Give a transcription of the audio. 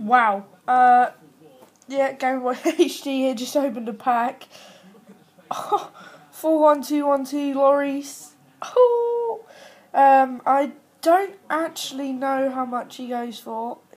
Wow. Yeah, Game Boy HD here, just opened a pack. Oh, 41212 lorries. Oh, I don't actually know how much he goes for.